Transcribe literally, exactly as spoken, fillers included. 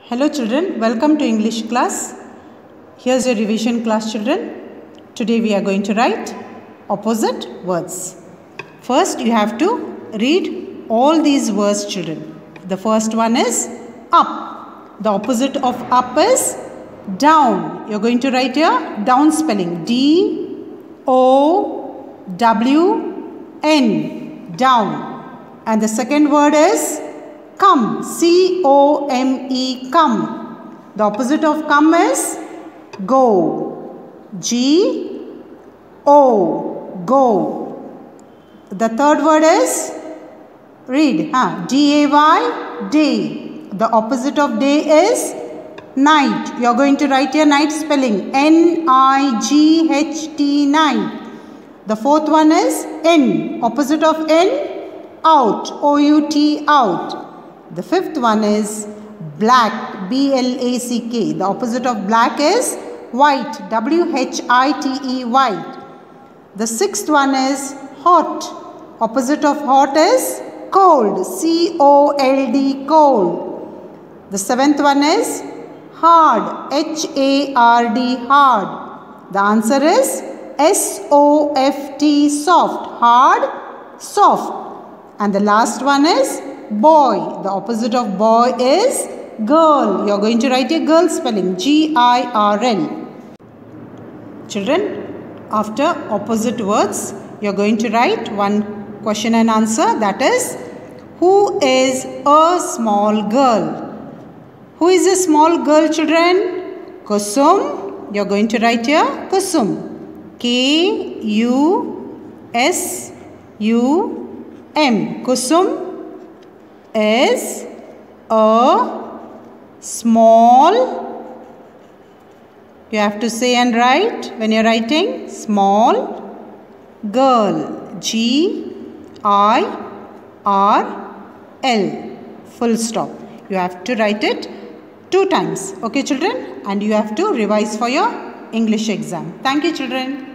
Hello children, welcome to English class. Here's your revision class children. Today we are going to write opposite words. First you have to read all these words children. The first one is up. The opposite of up is down. You're going to write here down spelling. D O W N. Down. And the second word is come. C O M E. Come. The opposite of come is go. G O. Go. The third word is read. Huh? D A Y. Day. The opposite of day is night. You are going to write your night spelling. N I G H T. Night. The fourth one is N. Opposite of N, out. O U T. Out. The fifth one is black. B L A C K. The opposite of black is white. W H I T E. White. The sixth one is hot. Opposite of hot is cold. C O L D. Cold. The seventh one is hard. H A R D. Hard. The answer is S O F T. Soft. Hard, soft. And the last one is boy. The opposite of boy is girl. You are going to write a girl spelling. G I R L. Children, after opposite words, you are going to write one question and answer. That is, who is a small girl? Who is a small girl, children? Kusum. You are going to write here Kusum. K U S U M. Kusum is a small, you have to say and write when you are writing, small girl. G I R L. Full stop. You have to write it two times. Okay children? And you have to revise for your English exam. Thank you children.